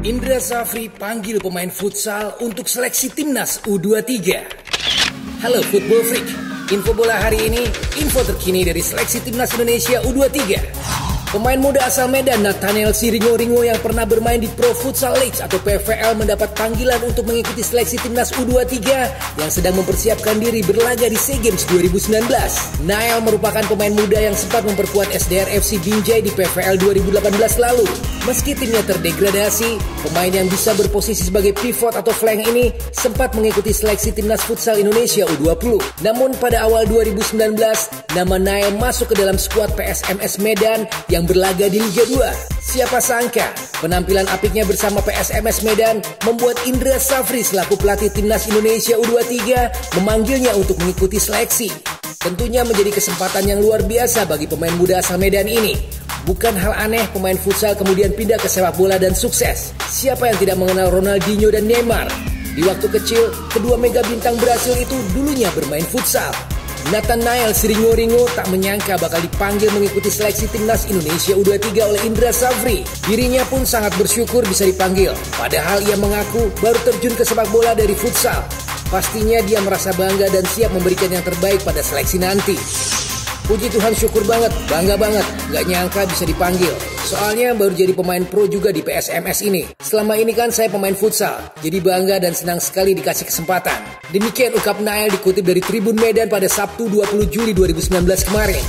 Indra Safri panggil pemain futsal untuk seleksi timnas U23. Halo Football Freak, info bola hari ini, info terkini dari seleksi timnas Indonesia U23. Pemain muda asal Medan Nathaniel Siringo yang pernah bermain di Pro Futsal League atau PFL mendapat panggilan untuk mengikuti seleksi timnas U23 yang sedang mempersiapkan diri berlaga di SEA Games 2019. Nael merupakan pemain muda yang sempat memperkuat SDR FC Binjai di PFL 2018 lalu. Meski timnya terdegradasi, pemain yang bisa berposisi sebagai pivot atau flank ini sempat mengikuti seleksi timnas futsal Indonesia U20. Namun pada awal 2019, nama Nael masuk ke dalam skuad PSMS Medan yang berlaga di Liga 2. Siapa sangka, penampilan apiknya bersama PSMS Medan membuat Indra Safri selaku pelatih timnas Indonesia U23 memanggilnya untuk mengikuti seleksi. Tentunya menjadi kesempatan yang luar biasa bagi pemain muda asal Medan ini. Bukan hal aneh pemain futsal kemudian pindah ke sepak bola dan sukses. Siapa yang tidak mengenal Ronaldinho dan Neymar? Di waktu kecil, kedua mega bintang Brasil itu dulunya bermain futsal. Nathaniel Siringo tak menyangka bakal dipanggil mengikuti seleksi timnas Indonesia U23 oleh Indra Safri. Dirinya pun sangat bersyukur bisa dipanggil. Padahal ia mengaku baru terjun ke sepak bola dari futsal. Pastinya dia merasa bangga dan siap memberikan yang terbaik pada seleksi nanti. Puji Tuhan, syukur banget, bangga banget, gak nyangka bisa dipanggil. Soalnya baru jadi pemain pro juga di PSMS ini. Selama ini kan saya pemain futsal, jadi bangga dan senang sekali dikasih kesempatan. Demikian ungkap Nael dikutip dari Tribun Medan pada Sabtu 20 Juli 2019 kemarin.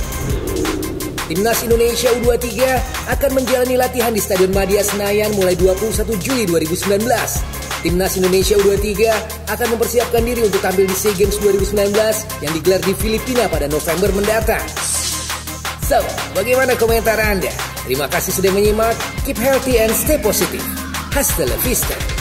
Timnas Indonesia U23 akan menjalani latihan di Stadion Madia Senayan mulai 21 Juli 2019. Timnas Indonesia U23 akan mempersiapkan diri untuk tampil di SEA Games 2019 yang digelar di Filipina pada November mendatang. So, bagaimana komentar Anda? Terima kasih sudah menyimak. Keep healthy and stay positive. Hasta la vista.